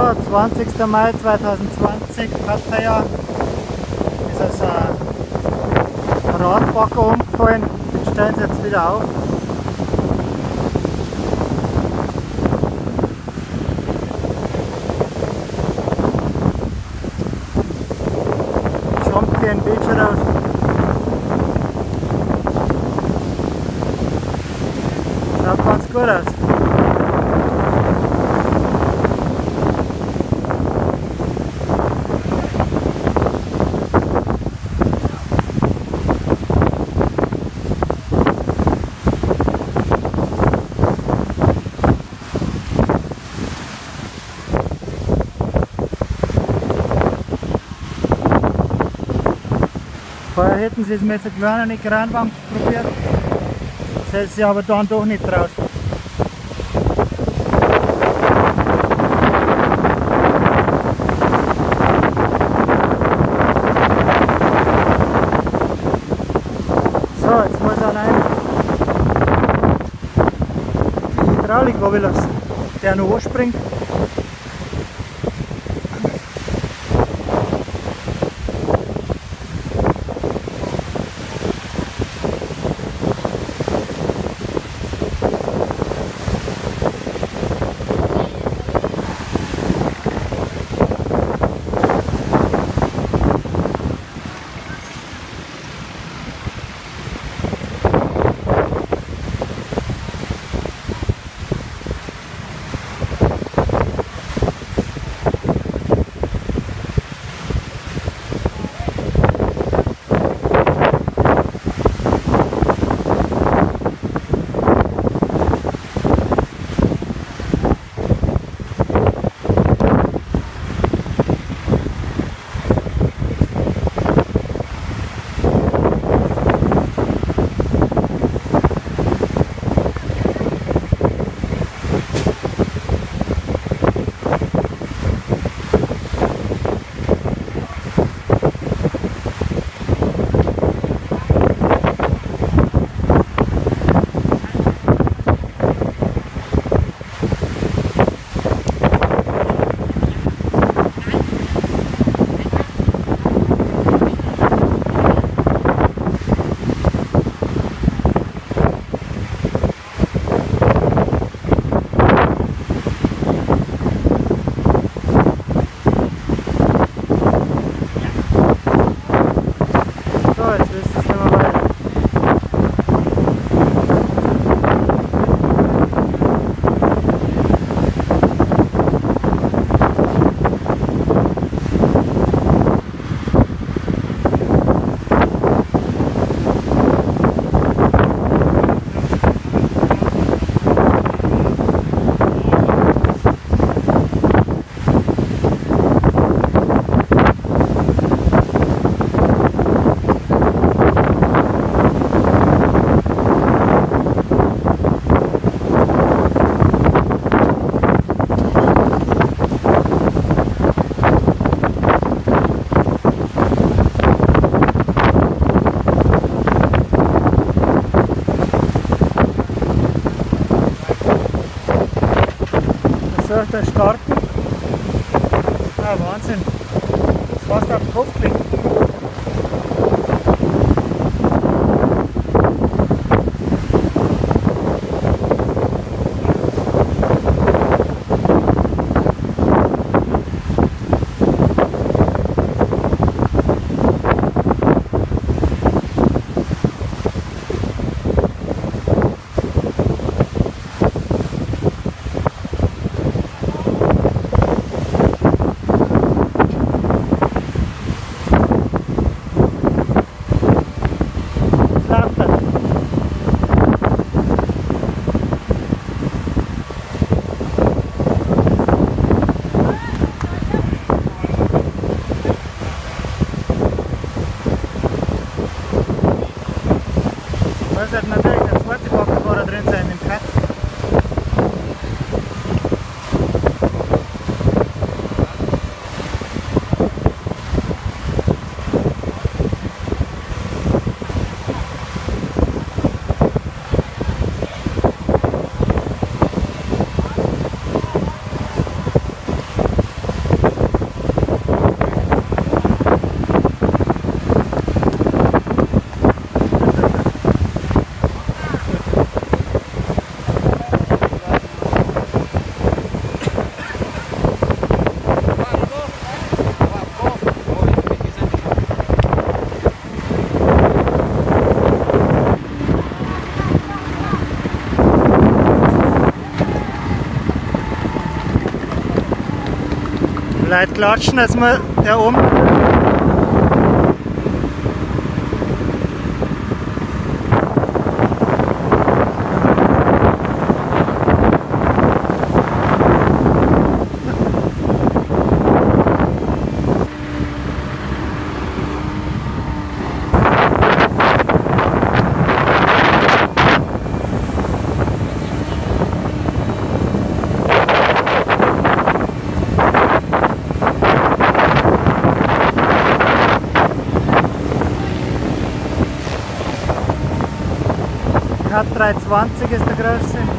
So, 20. Mai 2020, Pattaya, ist also ein Radbagger umgefallen, den stellen sie jetzt wieder auf. Champion Beach Road. Schaut ganz gut aus. Vorher hätten sie es mit so kleinen Kranbank probiert, das hätten sie aber dann doch nicht raus. So, jetzt muss er rein die Hydraulik runterlassen, der noch anspringt. Der starten. Ah, Wahnsinn. Das fast auf den Kopf liegt. Da sollte natürlich der zweite Baggerfahrer drin sein im Cut. Leute klatschen, dass wir der oben. K320 ist der größte.